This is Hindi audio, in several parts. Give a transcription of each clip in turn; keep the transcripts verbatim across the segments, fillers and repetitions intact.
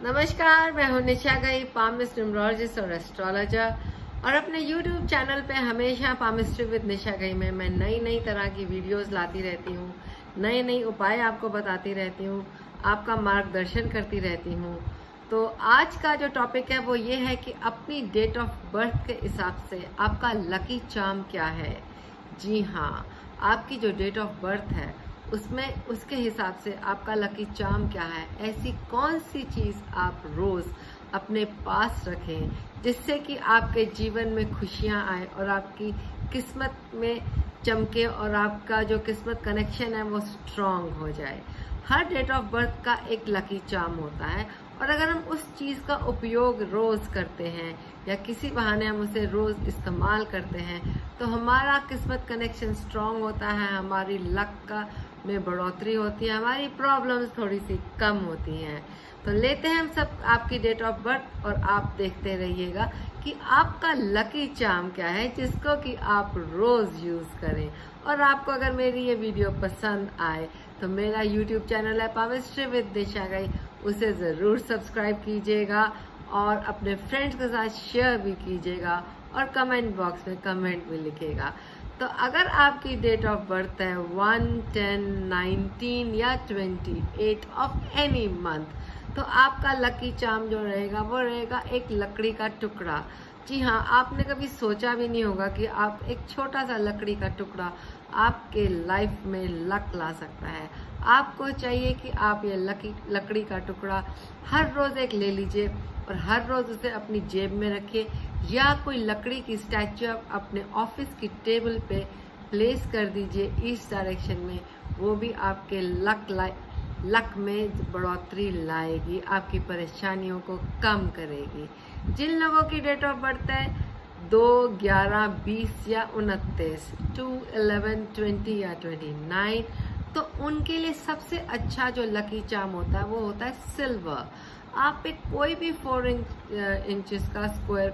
नमस्कार, मैं हूं निशा गई, पामिस्ट न्यूमरोलॉजिस्ट और एस्ट्रोलॉजर। और अपने यूट्यूब चैनल पे हमेशा पामिस्ट्री विद निशा गई में मैं नई नई तरह की वीडियोस लाती रहती हूँ, नए नए उपाय आपको बताती रहती हूँ, आपका मार्गदर्शन करती रहती हूँ। तो आज का जो टॉपिक है वो ये है कि अपनी डेट ऑफ बर्थ के हिसाब से आपका लकी चार्म क्या है। जी हाँ, आपकी जो डेट ऑफ बर्थ है उसमें उसके हिसाब से आपका लकी चार्म क्या है। ऐसी कौन सी चीज आप रोज अपने पास रखें जिससे कि आपके जीवन में खुशियां आए और आपकी किस्मत में चमके और आपका जो किस्मत कनेक्शन है वो स्ट्रांग हो जाए। हर डेट ऑफ बर्थ का एक लकी चार्म होता है और अगर हम उस चीज का उपयोग रोज करते हैं या किसी बहाने हम उसे रोज इस्तेमाल करते हैं तो हमारा किस्मत कनेक्शन स्ट्रांग होता है, हमारी लक का में बढ़ोतरी होती है, हमारी प्रॉब्लम्स थोड़ी सी कम होती हैं। तो लेते हैं हम सब आपकी डेट ऑफ बर्थ और आप देखते रहिएगा कि आपका लकी चार्म क्या है जिसको कि आप रोज यूज करें। और आपको अगर मेरी ये वीडियो पसंद आए तो मेरा यूट्यूब चैनल है पामिस्ट्री विद निशा गई, उसे जरूर सब्सक्राइब कीजिएगा और अपने फ्रेंड्स के साथ शेयर भी कीजिएगा और कमेंट बॉक्स में कमेंट भी लिखिएगा। तो अगर आपकी डेट ऑफ बर्थ है वन, टेन, नाइनटीन या twenty eight of any month तो आपका लकी चार्म जो रहेगा वो रहेगा एक लकड़ी का टुकड़ा। जी हाँ, आपने कभी सोचा भी नहीं होगा कि आप एक छोटा सा लकड़ी का टुकड़ा आपके लाइफ में लक ला सकता है। आपको चाहिए कि आप ये लकी लकड़ी का टुकड़ा हर रोज एक ले लीजिए और हर रोज उसे अपनी जेब में रखिए या कोई लकड़ी की स्टैचू आप अपने ऑफिस की टेबल पे प्लेस कर दीजिए ईस्ट डायरेक्शन में। वो भी आपके लक लाई लक में बढ़ोतरी लाएगी, आपकी परेशानियों को कम करेगी। जिन लोगों की डेट ऑफ बर्थ है दो, ग्यारह, बीस या उनतीस, टू, इलेवन, ट्वेंटी या ट्वेंटी नाइन तो उनके लिए सबसे अच्छा जो लकी चार्म होता है वो होता है सिल्वर। आप एक कोई भी फोर इंच इंचेस का स्क्वायर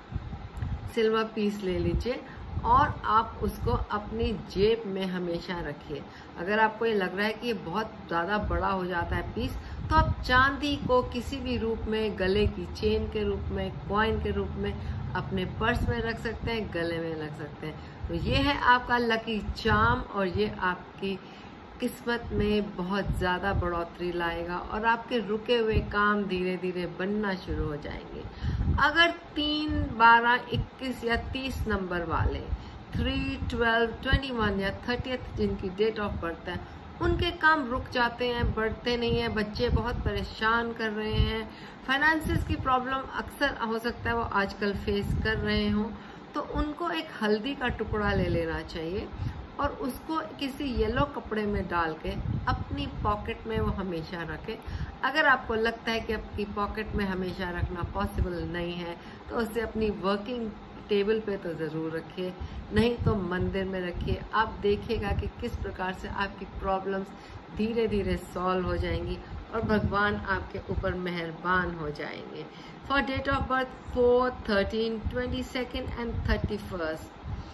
सिल्वर पीस ले लीजिए और आप उसको अपनी जेब में हमेशा रखिए। अगर आपको ये लग रहा है कि ये बहुत ज़्यादा बड़ा हो जाता है पीस तो आप चांदी को किसी भी रूप में, गले की चेन के रूप में, कॉइन के रूप में अपने पर्स में रख सकते हैं, गले में रख सकते हैं। तो ये है आपका लकी चार्म और ये आपकी किस्मत में बहुत ज़्यादा बढ़ोतरी लाएगा और आपके रुके हुए काम धीरे धीरे बनना शुरू हो जाएंगे। अगर तीन, बारह, इक्कीस या तीस नंबर वाले थ्री, ट्वेल्व, ट्वेंटी वन या थर्टियथ जिनकी डेट ऑफ बर्थ है उनके काम रुक जाते हैं, बढ़ते नहीं हैं, बच्चे बहुत परेशान कर रहे हैं, फाइनेंसिस की प्रॉब्लम अक्सर हो सकता है वो आजकल फेस कर रहे हों, तो उनको एक हल्दी का टुकड़ा ले लेना चाहिए और उसको किसी येलो कपड़े में डाल के अपनी पॉकेट में वो हमेशा रखें। अगर आपको लगता है कि आपकी पॉकेट में हमेशा रखना पॉसिबल नहीं है तो उसे अपनी वर्किंग टेबल पे तो ज़रूर रखिए, नहीं तो मंदिर में रखिए। आप देखिएगा कि किस प्रकार से आपकी प्रॉब्लम्स धीरे धीरे सॉल्व हो जाएंगी और भगवान आपके ऊपर मेहरबान हो जाएंगे। For date of birth four, thirteen, twenty second and thirty first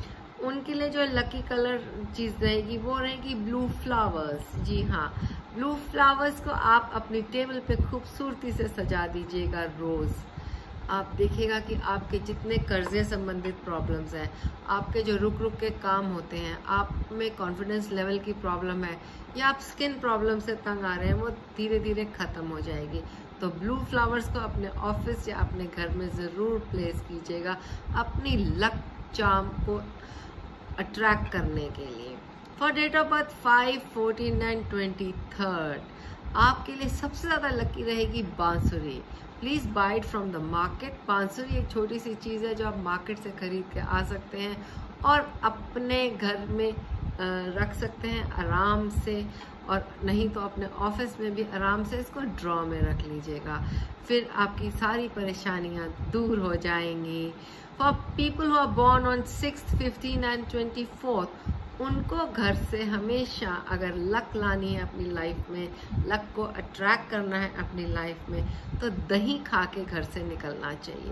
उनके लिए जो लकी कलर चीज रहेगी वो रहेगी ब्लू फ्लावर्स। जी हाँ, ब्लू फ्लावर्स को आप अपनी टेबल पे खूबसूरती से सजा दीजिएगा रोज। आप देखिएगा कि आपके जितने कर्जे संबंधित प्रॉब्लम्स हैं, आपके जो रुक रुक के काम होते हैं, आप में कॉन्फिडेंस लेवल की प्रॉब्लम है या आप स्किन प्रॉब्लम से तंग आ रहे हैं, वो धीरे धीरे खत्म हो जाएगी। तो ब्लू फ्लावर्स को अपने ऑफिस या अपने घर में ज़रूर प्लेस कीजिएगा अपनी लक चार्म को अट्रैक्ट करने के लिए। For date of birth five, fourteen and twenty third आपके लिए सबसे ज़्यादा लकी रहेगी बांसुरी। Please buy it from the market. बांसुरी एक छोटी सी चीज़ है जो आप मार्केट से खरीद के आ सकते हैं और अपने घर में रख सकते हैं आराम से, और नहीं तो अपने ऑफिस में भी आराम से इसको ड्रॉ में रख लीजिएगा, फिर आपकी सारी परेशानियां दूर हो जाएंगी। For people who are born on sixth, fifteen and twenty fourth उनको घर से हमेशा अगर लक लानी है अपनी लाइफ में, लक को अट्रैक्ट करना है अपनी लाइफ में, तो दही खा के घर से निकलना चाहिए।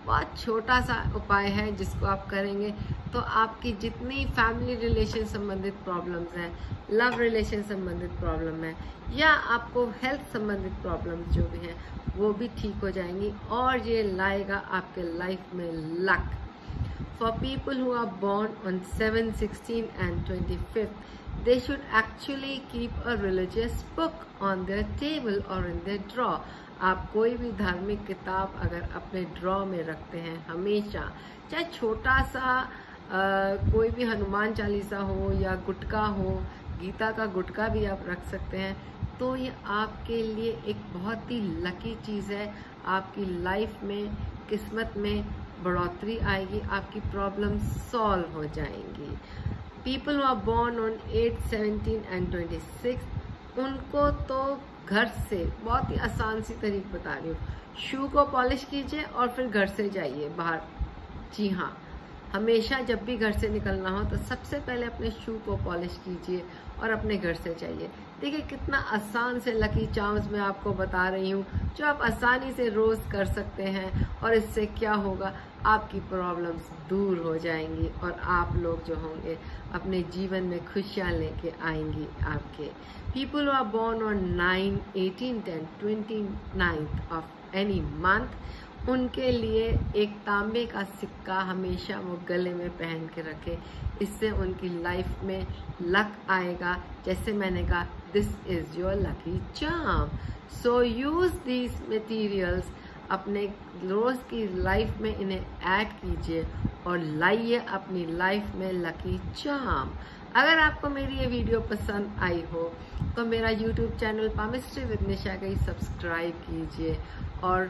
बहुत छोटा सा उपाय है जिसको आप करेंगे तो आपकी जितनी फैमिली रिलेशन संबंधित प्रॉब्लम्स हैं, लव रिलेशन संबंधित प्रॉब्लम है या आपको हेल्थ संबंधित प्रॉब्लम्स जो भी हैं वो भी ठीक हो जाएंगी और ये लाएगा आपके लाइफ में luck. For people who are born on seven, sixteen and twenty-fifth, they should actually keep a religious book on their table or in their drawer. आप कोई भी धार्मिक किताब अगर अपने ड्रॉ में रखते हैं हमेशा, चाहे छोटा सा आ, कोई भी हनुमान चालीसा हो या गुटका हो, गीता का गुटका भी आप रख सकते हैं, तो ये आपके लिए एक बहुत ही लकी चीज़ है। आपकी लाइफ में, किस्मत में बढ़ोतरी आएगी, आपकी प्रॉब्लम सॉल्व हो जाएंगी। People who are born on eight, seventeen and twenty six, उनको तो घर से बहुत ही आसान सी तरीक बता रही हूँ, शू को पॉलिश कीजिए और फिर घर से जाइए बाहर। जी हाँ, हमेशा जब भी घर से निकलना हो तो सबसे पहले अपने शू को पॉलिश कीजिए और अपने घर से जाइए। देखिए कितना आसान से लकी चार्म्स मैं आपको बता रही हूँ जो आप आसानी से रोज कर सकते हैं और इससे क्या होगा, आपकी प्रॉब्लम्स दूर हो जाएंगी और आप लोग जो होंगे अपने जीवन में खुशियाँ लेके आएंगी आपके। People who are born on nine, eighteen, ten, twenty ninth of any month, उनके लिए एक तांबे का सिक्का हमेशा वो गले में पहन के रखे, इससे उनकी लाइफ में लक आएगा। जैसे मैंने कहा, this is your lucky charm, so use these materials, अपने रोज की लाइफ में इन्हें ऐड कीजिए और लाइए अपनी लाइफ में लकी चार्म। अगर आपको मेरी ये वीडियो पसंद आई हो तो मेरा YouTube channel palmistry with Nisha गई सब्सक्राइब कीजिए और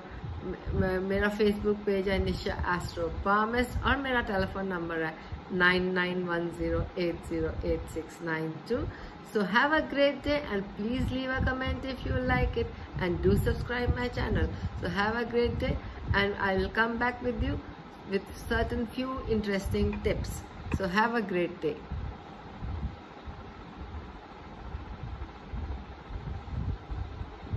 मेरा फेसबुक पेज है निशा एस्ट्रो पामिस्ट और मेरा टेलीफोन नंबर है nine nine one zero eight zero eight six nine two. So have a great day and please leave a comment if you like it and do subscribe my channel. So have a great day and I will come back with you with certain few interesting tips. So have a great day.